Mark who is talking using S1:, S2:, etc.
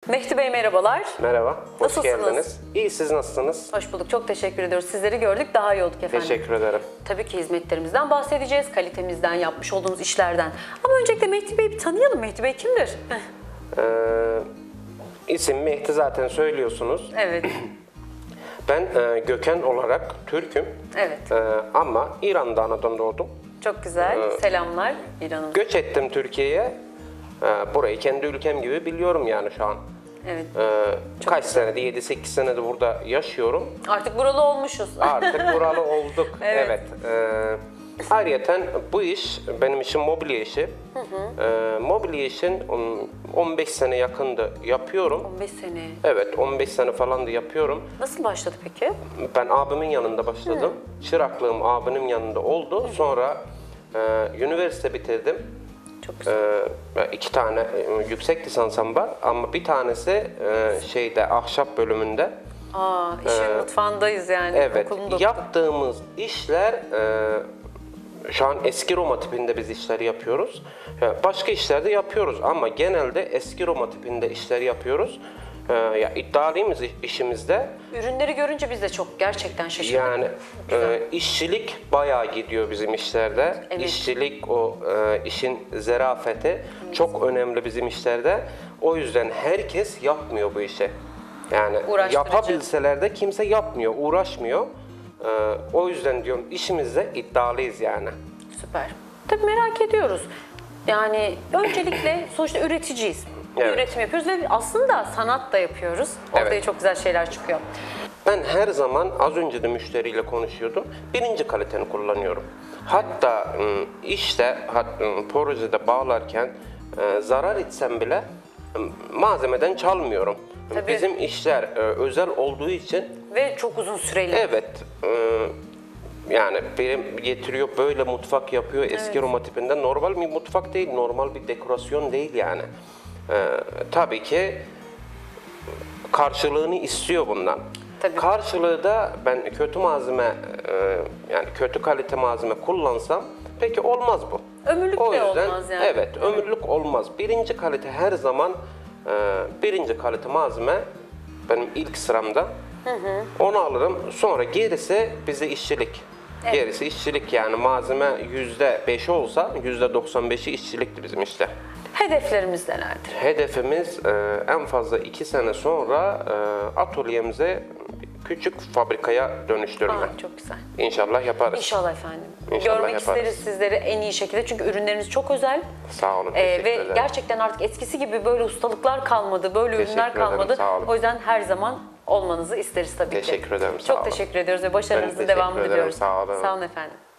S1: Mehdi Bey merhabalar.
S2: Merhaba, hoş
S1: Nasılsınız?
S2: geldiniz. İyi, siz nasılsınız?
S1: Hoş bulduk. Çok teşekkür ediyoruz. Sizleri gördük. Daha iyi olduk efendim.
S2: Teşekkür ederim.
S1: Tabii ki hizmetlerimizden bahsedeceğiz. Kalitemizden, yapmış olduğumuz işlerden. Ama öncelikle Mehdi Bey'i bir tanıyalım. Mehdi Bey kimdir?
S2: İsim Mehdi zaten söylüyorsunuz.
S1: Evet.
S2: Ben Gökhan olarak Türk'üm.
S1: Evet.
S2: Ama İran'da anadan doğdum.
S1: Çok güzel. Selamlar İran'ım.
S2: Göç ettim Türkiye'ye. Burayı kendi ülkem gibi biliyorum yani şu an.
S1: Evet.
S2: Kaç senedir, 7-8 senedir burada yaşıyorum.
S1: Artık buralı olmuşuz.
S2: Artık buralı olduk.
S1: Evet.
S2: Ayrıyeten bu iş, benim işim mobilya işi. Mobilya işin 15 sene yakındı yapıyorum.
S1: 15 sene.
S2: Evet, 15 sene falan da yapıyorum.
S1: Nasıl başladı peki?
S2: Ben abimin yanında başladım. Çıraklığım abimin yanında oldu. Sonra üniversite bitirdim.
S1: Çok güzel.
S2: 2 tane yüksek lisansım var ama bir tanesi ahşap bölümünde.
S1: İşin mutfağındayız yani.
S2: Evet,
S1: Okulunu da okuduk.
S2: yaptığımız işler şu an eski Roma tipinde biz işleri yapıyoruz. Başka işlerde yapıyoruz ama genelde eski Roma tipinde işler yapıyoruz. Ya iddialıyız işimizde.
S1: Ürünleri görünce biz de çok gerçekten şaşırdık.
S2: Yani işçilik bayağı gidiyor bizim işlerde.
S1: Evet.
S2: İşçilik, işin zerafeti çok önemli bizim işlerde. O yüzden herkes yapmıyor bu işi. Yani
S1: Uğraştırıcı.
S2: yapabilseler de kimse yapmıyor, uğraşmıyor. O yüzden diyorum işimizde iddialıyız yani.
S1: Süper. Tabii merak ediyoruz. Yani öncelikle sonuçta üreticiyiz.
S2: Evet.
S1: Üretim yapıyoruz ve aslında sanat da yapıyoruz. Ortaya
S2: Evet.
S1: çok güzel şeyler çıkıyor.
S2: Ben her zaman az önce de müşteriyle konuşuyordum. Birinci kaliteni kullanıyorum. Hatta projede bağlarken zarar etsem bile malzemeden çalmıyorum.
S1: Tabii.
S2: Bizim işler özel olduğu için
S1: Ve çok uzun süreli.
S2: evet yani benim getiriyor böyle mutfak yapıyor eski Roma tipinde. Normal bir mutfak değil, normal bir dekorasyon değil yani. Tabii ki karşılığını istiyor bundan.
S1: Tabii.
S2: Karşılığı da ben kötü malzeme yani kötü kalite malzeme kullansam peki olmaz bu.
S1: Ömürlük
S2: O
S1: de
S2: yüzden,
S1: olmaz yani.
S2: Evet, ömürlük olmaz. Birinci kalite her zaman birinci kalite malzeme benim ilk sıramda. Onu alırım. Sonra gerisi bize işçilik.
S1: Evet.
S2: Gerisi işçilik yani malzeme %5 olsa %95'i işçilikti bizim işte.
S1: Hedeflerimiz nelerdir?
S2: Hedefimiz en fazla 2 sene sonra atölyemize küçük fabrikaya dönüştürme.
S1: Çok güzel.
S2: İnşallah yaparız.
S1: İnşallah efendim.
S2: İnşallah
S1: Görmek
S2: yaparız.
S1: isteriz sizleri en iyi şekilde çünkü ürünleriniz çok özel.
S2: Sağ olun. Teşekkür
S1: Ve
S2: ederim.
S1: gerçekten artık eskisi gibi böyle ustalıklar kalmadı, böyle
S2: Teşekkür
S1: ürünler
S2: ederim,
S1: kalmadı.
S2: sağ olun.
S1: O yüzden her zaman olmanızı isteriz tabii ki.
S2: Teşekkür ederim, sağ
S1: Çok
S2: olun.
S1: teşekkür ediyoruz ve
S2: Ben
S1: başarınızın
S2: teşekkür
S1: devamını
S2: ederim,
S1: diliyoruz.
S2: sağ olun.
S1: Sağ olun efendim.